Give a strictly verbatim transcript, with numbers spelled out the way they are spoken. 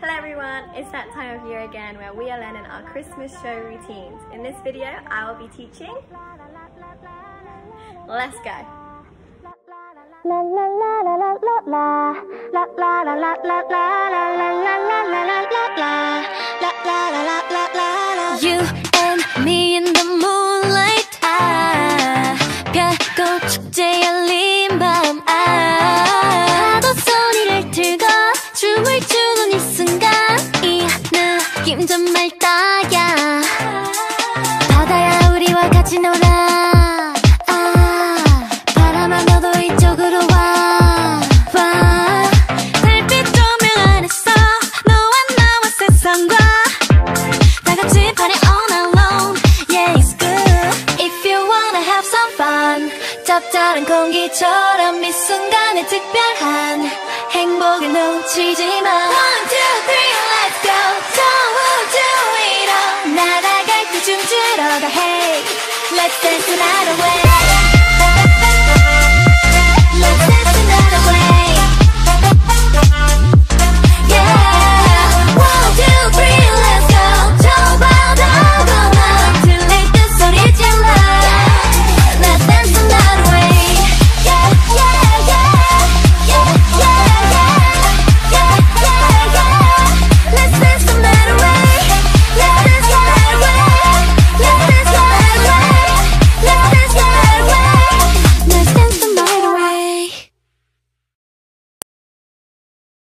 Hello everyone, it's that time of year again where we are learning our Christmas show routines. In this video, I will be teaching. Let's go. You and me in the moonlight. 아, 별꽃 축제 열린 밤. 아, 파도 소리를 들고 춤을 추는 이 순간 이 느낌 정말 딱이야. 바다야 우리와 같이 놀아. 아, 바람아 너도 이쪽으로 와. 와, 달빛 조명 안에서 너와 나와 세상과 다 같이 party all night long. Yeah, it's good. If you wanna have some fun, 짭짤한 공기처럼 이 순간에 특별한 행복을 놓치지 마. One, two, three, let's go. Don't do it all. 날아갈 때 춤추러 가. Hey, let's dance the night away.